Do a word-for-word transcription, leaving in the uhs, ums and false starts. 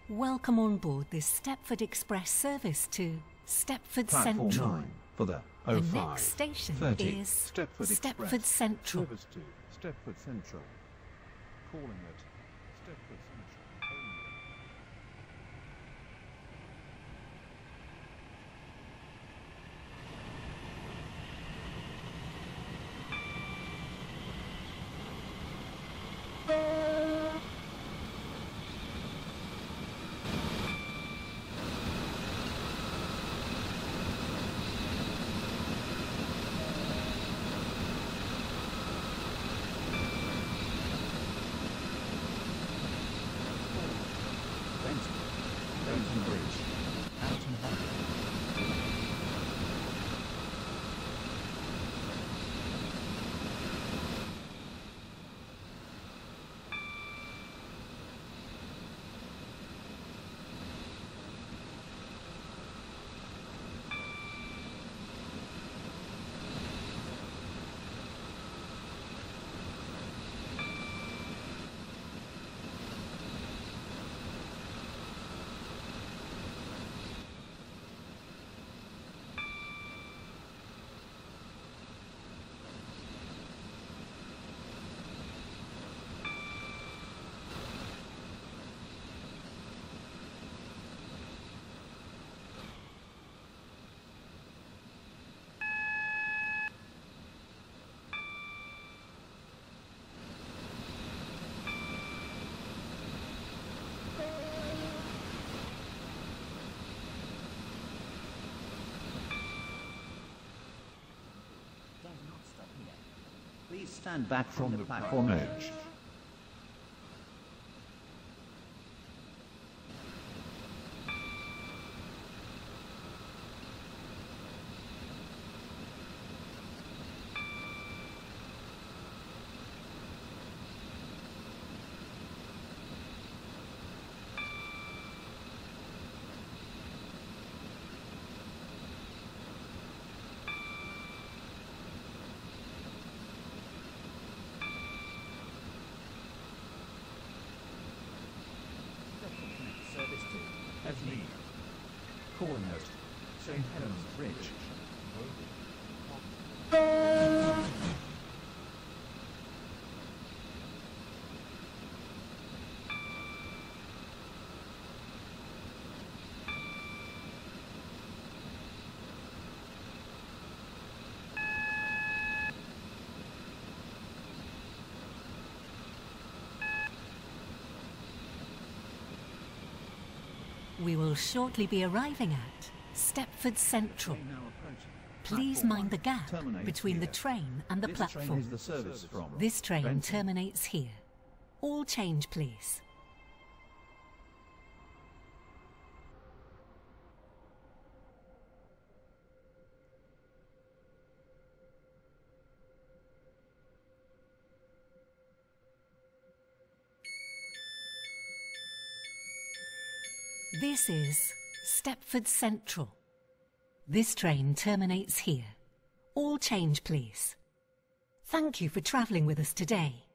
Welcome on board this Stepford Express service to Stepford Platform Central. nine for the The oh five next station thirty. is Stepford Stepford Express. Central. Service to Stepford Central. Calling at Stepford Central. Only. Benton. Benton Bridge. Hampton Harbour. Does not stop here. Please stand back from, From the, the platform platform edge. edge. Service to Edley. Calling at Saint Helens Bridge. We will shortly be arriving at Stepford Central. Train now approaching. Please Platform mind one the gap terminates between the here. train and the This platform. train is the service from This train Benton. terminates here. All change, please. This is Stepford Central. This train terminates here. All change, please. Thank you for travelling with us today.